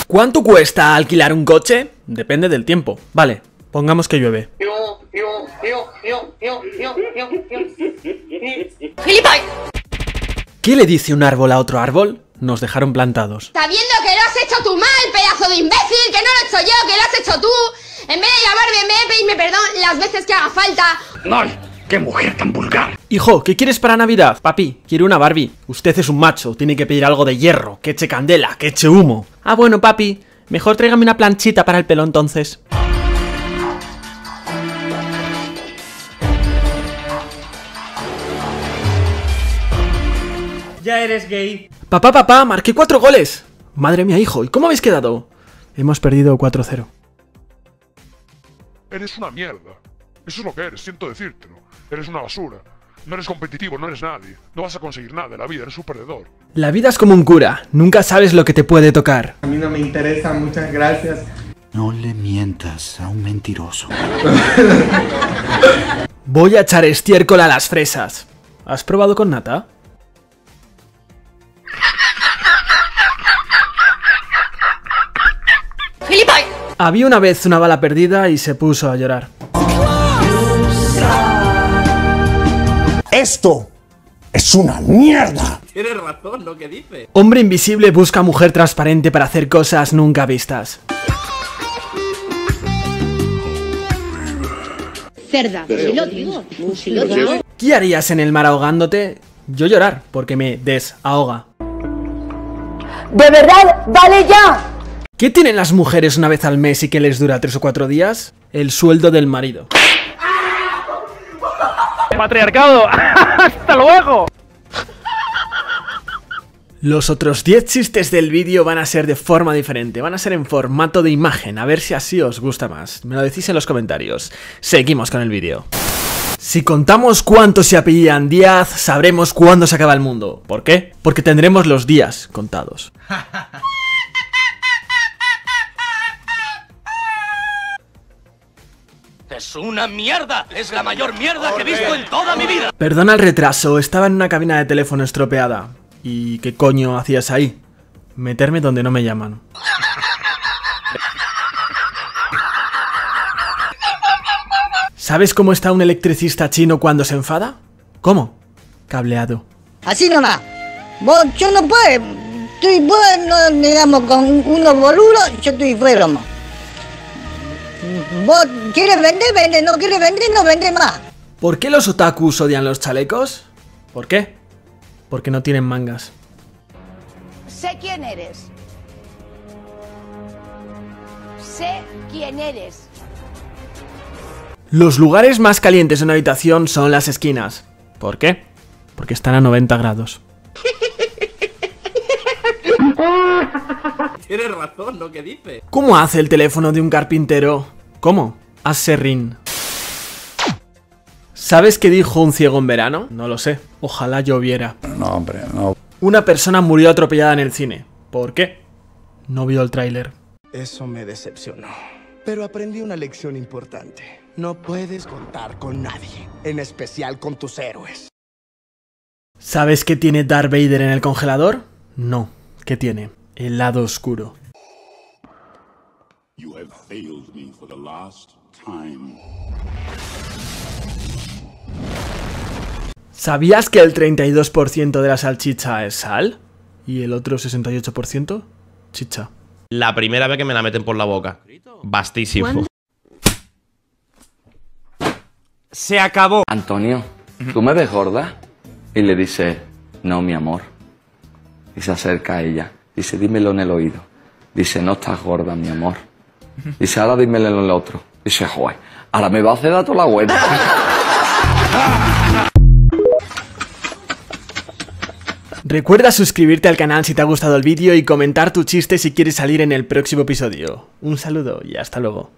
¿Cuánto cuesta alquilar un coche? Depende del tiempo. Vale, pongamos que llueve. ¿Qué le dice un árbol a otro árbol? Nos dejaron plantados. Sabiendo que lo has hecho tú mal, pedazo de imbécil, que no lo he hecho yo, que lo has hecho tú. En vez de llamarme, en vez de pedirme perdón las veces que haga falta. ¡Ay! ¡Qué mujer tan vulgar! Hijo, ¿qué quieres para Navidad? Papi, quiero una Barbie. Usted es un macho, tiene que pedir algo de hierro, que eche candela, que eche humo. Ah, bueno, papi, mejor tráigame una planchita para el pelo entonces. Ya eres gay. Papá, marqué 4 goles. Madre mía, hijo, ¿y cómo habéis quedado? Hemos perdido 4-0. Eres una mierda. Eso es lo que eres, siento decírtelo. Eres una basura. No eres competitivo, no eres nadie. No vas a conseguir nada en la vida, eres un perdedor. La vida es como un cura, nunca sabes lo que te puede tocar. A mí no me interesa, muchas gracias. No le mientas a un mentiroso. Voy a echar estiércol a las fresas. ¿Has probado con nata? Había una vez una bala perdida y se puso a llorar. ¡Esto es una mierda! Tienes razón lo que dice. Hombre invisible busca mujer transparente para hacer cosas nunca vistas. Cerda, si lo digo, si lo digo. ¿Qué harías en el mar ahogándote? Yo llorar, porque me desahoga. ¡De verdad, vale ya! ¿Qué tienen las mujeres una vez al mes y que les dura 3 o 4 días? El sueldo del marido. ¡Patriarcado! ¡Hasta luego! Los otros 10 chistes del vídeo van a ser de forma diferente, van a ser en formato de imagen, a ver si así os gusta más. Me lo decís en los comentarios. Seguimos con el vídeo. Si contamos cuántos se apellían Díaz, sabremos cuándo se acaba el mundo. ¿Por qué? Porque tendremos los días contados. ¡Es una mierda! ¡Es la mayor mierda que he visto en toda mi vida! Perdona el retraso, estaba en una cabina de teléfono estropeada. ¿Y qué coño hacías ahí? Meterme donde no me llaman. ¿Sabes cómo está un electricista chino cuando se enfada? ¿Cómo? Cableado. Así nomás. Vos, yo no puedo. Estoy bueno, digamos, con unos boludos, yo estoy fuera, más. Vos quieres vender, vende, no quieres vender, no vende más. ¿Por qué los otakus odian los chalecos? ¿Por qué? Porque no tienen mangas. Sé quién eres. Sé quién eres. Los lugares más calientes de una habitación son las esquinas. ¿Por qué? Porque están a 90 grados. Tienes razón lo que dice. ¿Cómo hace el teléfono de un carpintero? ¿Cómo? Aserrín. ¿Sabes qué dijo un ciego en verano? No lo sé. Ojalá lloviera. No, hombre, no. Una persona murió atropellada en el cine. ¿Por qué? No vio el tráiler. Eso me decepcionó. Pero aprendí una lección importante. No puedes contar con nadie, en especial con tus héroes. ¿Sabes qué tiene Darth Vader en el congelador? No. ¿Qué tiene? El lado oscuro. You have failed me for the last time. ¿Sabías que el 32% de la salchicha es sal? ¿Y el otro 68%? Chicha. La primera vez que me la meten por la boca. Bastísimo. Se acabó. Antonio, ¿tú me ves gorda? Y le dice, no, mi amor. Y se acerca a ella. Dice, dímelo en el oído. Dice, no estás gorda, mi amor. Dice, ahora dímelo en el otro. Dice, joder, ahora me va a hacer dato la buena. Recuerda suscribirte al canal si te ha gustado el vídeo y comentar tu chiste si quieres salir en el próximo episodio. Un saludo y hasta luego.